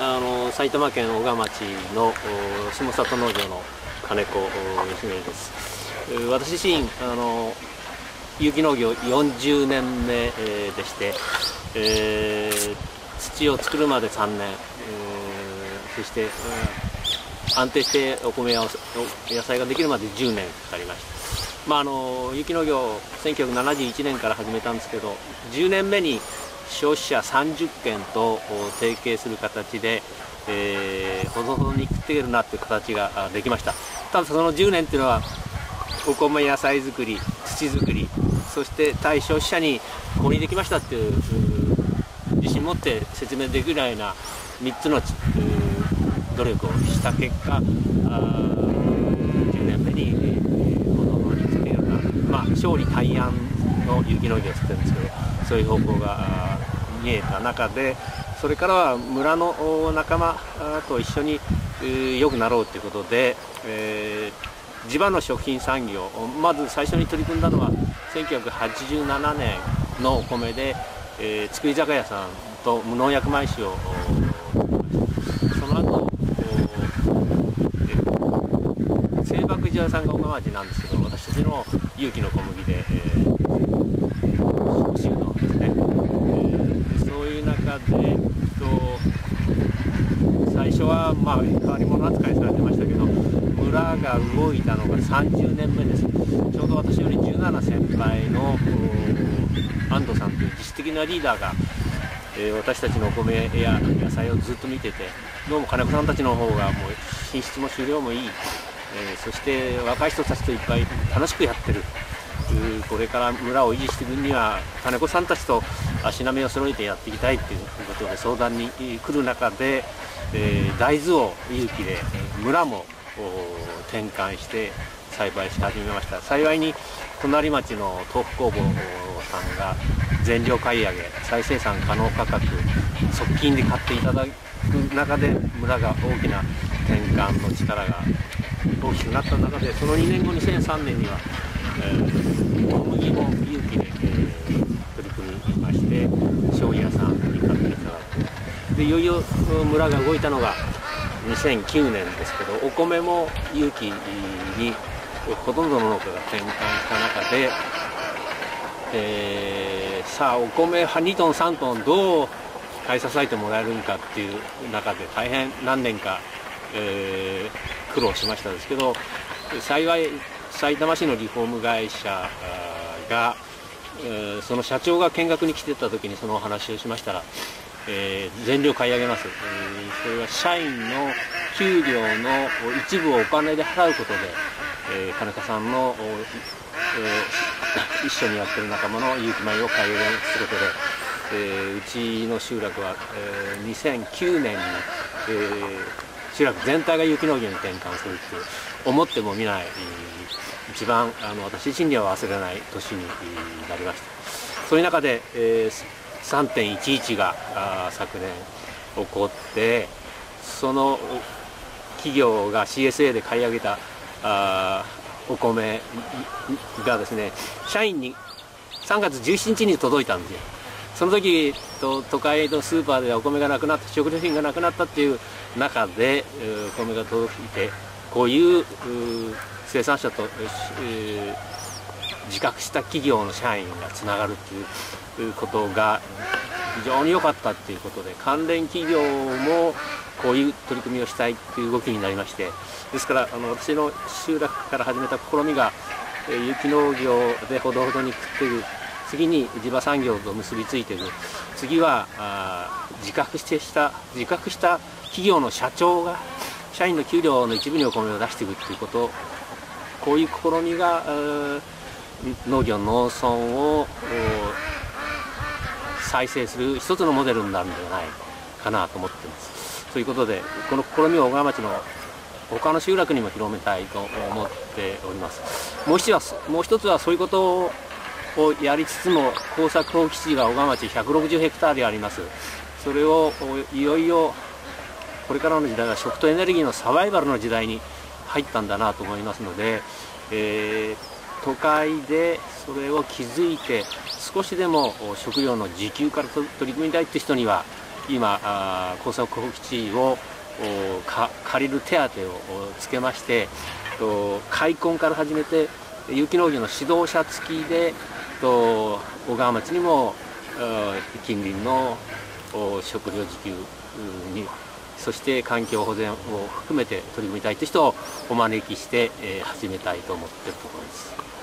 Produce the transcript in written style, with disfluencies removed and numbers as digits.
埼玉県小川町の下里農場の金子義則です。私自身有機農業40年目でして、土を作るまで3年、そして、安定してお米や野菜ができるまで10年かかりました。有機農業1971年から始めたんですけど、10年目に消費者30軒と提携する形で、ほどほどに食っていけるなっていう形ができました。ただその10年っていうのはお米野菜作り、土作り、そして対消費者にこうにできましたっていう自信持って説明できるような3つの努力をした結果、10年目にほどほどに作れるような、勝利大安の有機農業を作ってるんですけど、そういう方向が見えた中で、それからは村の仲間と一緒に良くなろうということで、地場の食品産業、まず最初に取り組んだのは1987年のお米で、造り酒屋さんと無農薬米酒をその後清白寺屋さんが小川町なんですけど、私たちの有機の小麦で収納ですね。そういう中で最初は変わり者扱いされてましたけど、村が動いたのが30年目です。ちょうど私より17先輩の安藤さんという自主的なリーダーが、私たちのお米や野菜をずっと見てて、どうも金子さんたちの方がもう品質も収量もいい、そして若い人たちといっぱい楽しくやってる、これから村を維持していくには金子さんたちと足並みを揃えてやっていきたいということで相談に来る中で、大豆を有機で村も転換して栽培し始めました。幸いに隣町の豆腐工房さんが全量買い上げ、再生産可能価格側近で買っていただく中で、村が大きな転換の力が大きくなった中で、その2年後2003年には小麦も有機で取り組みまして、醤油屋さんに買っていただく。でいよいよ村が動いたのが2009年ですけど、お米も有機にほとんどの農家が転換した中で、さあお米2トン3トンどう買い支えてもらえるのかっていう中で大変何年か、苦労しましたですけど、幸いさいたま市のリフォーム会社が、その社長が見学に来てた時にそのお話をしましたら、全量買い上げます、それは社員の給料の一部をお金で払うことで、金子さんの、一緒にやってる仲間の有機米を買い上げすることで、うちの集落は、2009年に、集落全体が有機農業に転換するっていう思ってもみない、一番私自身には忘れない年になりました。そういう中で、3.11 が昨年起こって、その企業が CSA で買い上げたお米がですね、社員に3月17日に届いたんですよ。その時都会のスーパーでお米がなくなった、食料品がなくなったっていう中でお米が届いて、こういう生産者と自覚した企業の社員がつながるということが非常に良かったっていうことで、関連企業もこういう取り組みをしたいっていう動きになりまして、ですから私の集落から始めた試みが有機農業でほどほどに食っている、次に地場産業と結びついている、次は自覚した企業の社長が社員の給料の一部にお米を出していくっていうこと、こういう試みが農業農村を再生する一つのモデルになるんではないかなと思っています。ということで、この試みを小川町の他の集落にも広めたいと思っております。もう一つはそういうことをやりつつも、耕作放棄地が小川町160ヘクタールあります。それをいよいよこれからの時代は食とエネルギーのサバイバルの時代に入ったんだなと思いますので、都会でそれを気づいて少しでも食料の自給から取り組みたいって人には、 今高速候補基地を借りる手当をつけまして、開墾から始めて有機農業の指導者付きで小川町にも近隣の食料自給に、そして環境保全を含めて取り組みたいという人をお招きして始めたいと思っているところです。